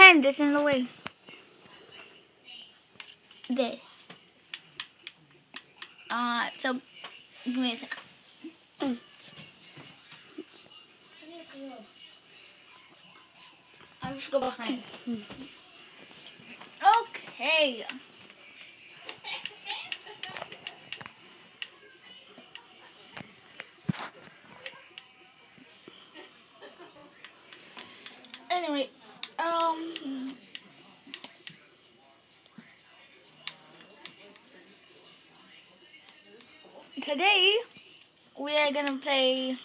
hand, it's in the way. There. So give me a second. I'll just go behind. Okay. Anyway, today we are gonna play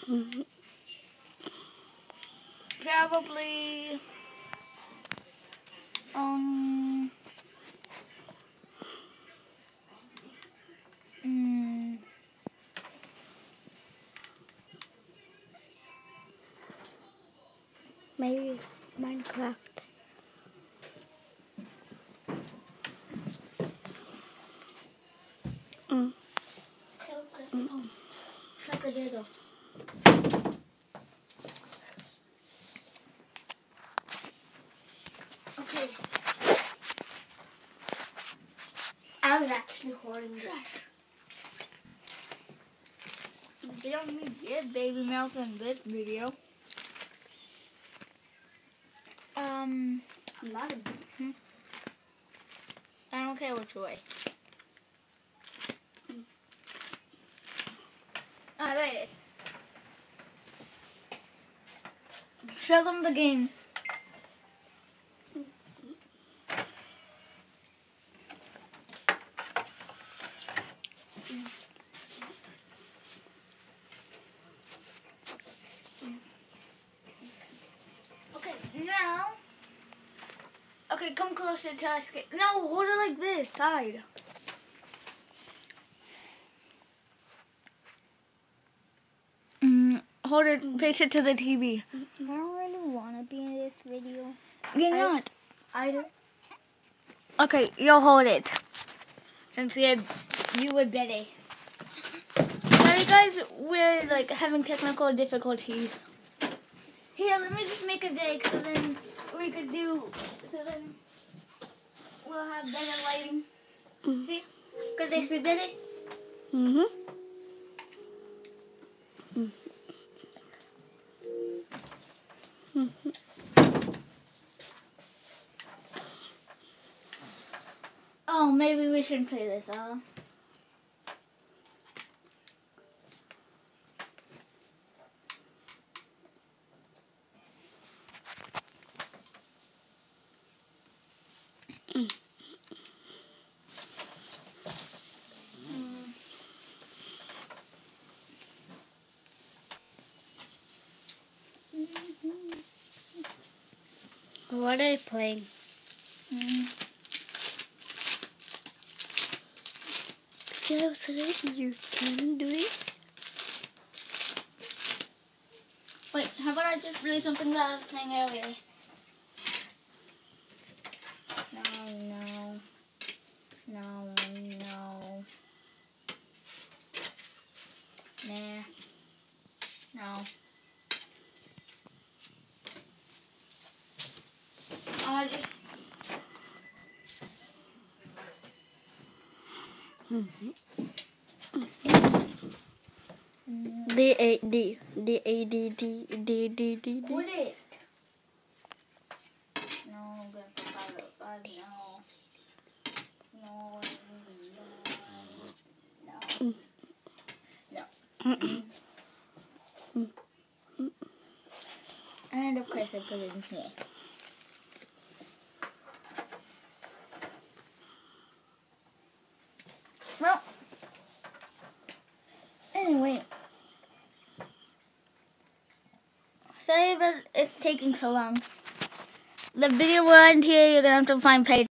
probably maybe Minecraft. Saca el dedo. Okay. I was actually hoarding trash. Get on me, get baby mouth in this video. A lot of them. I don't care which way. I like it. Show them the game. Okay, now. Okay, come closer to us. No, hold it like this, side. Hold it, face it to the TV. I don't really want to be in this video. You're not. I do. Okay, you'll hold it. Since you were better. Sorry guys, we're like having technical difficulties. Here, let me just make a deck so then we'll have better lighting. See? Because they see better. Oh, maybe we shouldn't play this, What are you playing? Yeah, so you can do it. Wait, how about I just play something that I was playing earlier? No. Nah. No. I'll just... D-A-D. What is? No, that's 505. No. And of course I put it in here. Well, anyway. Sorry if it's taking so long. The video will end here. You're going to have to find page.